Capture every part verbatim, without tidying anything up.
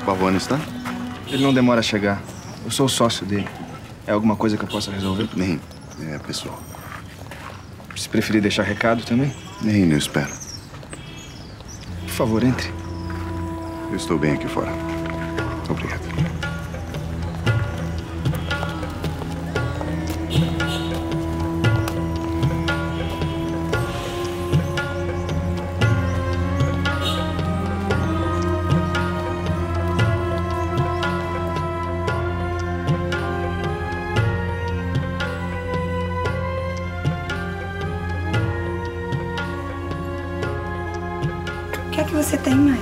Barone está? Ele não demora a chegar. Eu sou o sócio dele. É alguma coisa que eu possa resolver? Nem. É pessoal. Se preferir deixar recado também? Nem, eu espero. Por favor, entre. Eu estou bem aqui fora. Obrigado. O que é que você tem, Maia?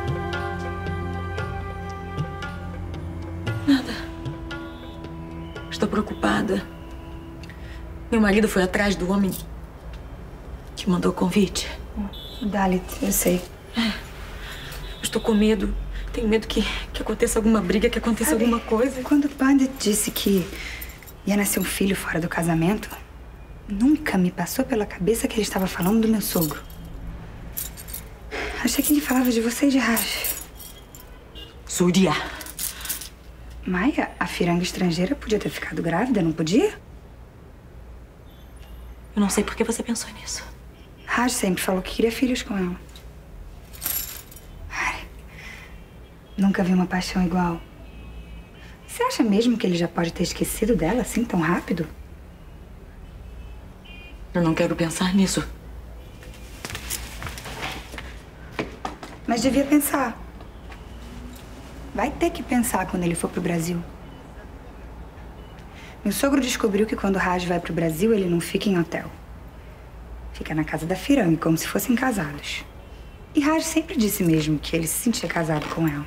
Nada. Estou preocupada. Meu marido foi atrás do homem que mandou o convite. O Dalit, eu sei. É. Estou com medo. Tenho medo que, que aconteça alguma briga, que aconteça Sabe, alguma coisa. Quando o Pandit disse que ia nascer um filho fora do casamento, nunca me passou pela cabeça que ele estava falando do meu sogro. Achei que ele falava de você e de Raj. Surya. Maia, a firanga estrangeira podia ter ficado grávida, não podia? Eu não sei por que você pensou nisso. Raj sempre falou que queria filhos com ela. Ai, nunca vi uma paixão igual. Você acha mesmo que ele já pode ter esquecido dela assim tão rápido? Eu não quero pensar nisso. Mas devia pensar. Vai ter que pensar quando ele for pro Brasil. Meu sogro descobriu que quando o Raj vai pro Brasil, ele não fica em hotel. Fica na casa da firanga, como se fossem casados. E Raj sempre disse mesmo que ele se sentia casado com ela.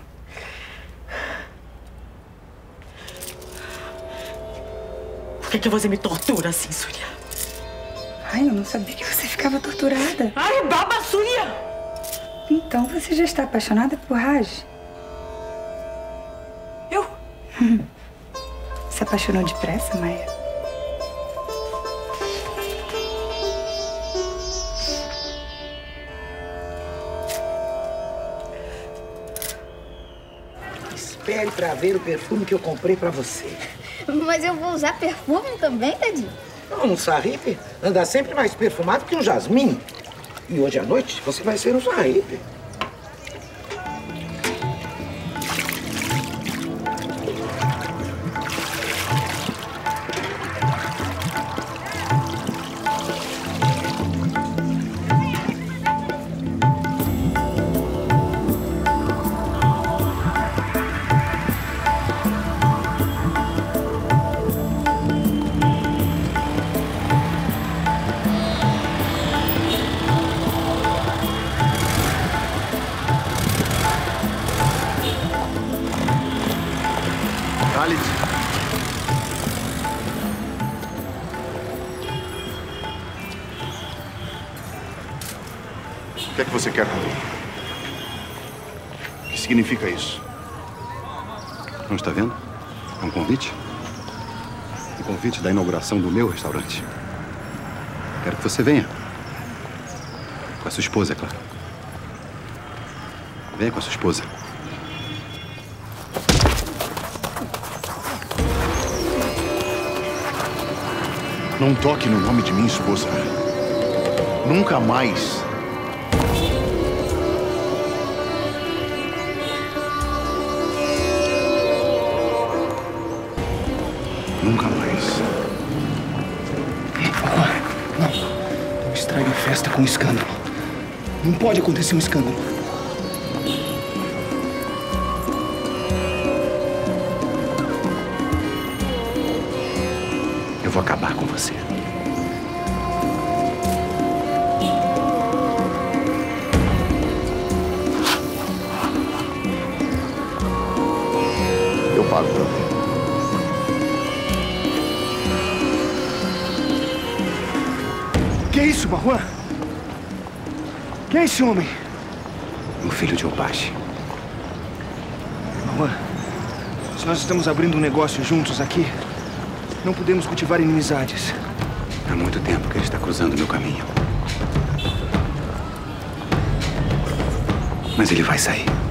Por que, que você me tortura assim, Surya? Ai, eu não sabia que você ficava torturada. Ai, baba, Surya! Então você já está apaixonada por Raj? Eu? Se apaixonou depressa, Maia? Espere pra ver o perfume que eu comprei pra você. Mas eu vou usar perfume também, Daddy? Não, um sarripe anda sempre mais perfumado que um jasmim. E hoje à noite você vai ser um sarripe. Dalit. O que é que você quer comigo? O que significa isso? Não está vendo? É um convite. Um convite da inauguração do meu restaurante. Quero que você venha. Com a sua esposa, é claro. Venha com a sua esposa. Não toque no nome de minha esposa. Nunca mais. Nunca mais. Não estrague a festa com escândalo. Não pode acontecer um escândalo. Eu vou acabar com você. Eu pago pra ver. Que é isso, Marwan? Quem é esse homem? O filho de Obashi. Marwan, se nós estamos abrindo um negócio juntos aqui, não podemos cultivar inimizades. Há muito tempo que ele está cruzando meu caminho. Mas ele vai sair.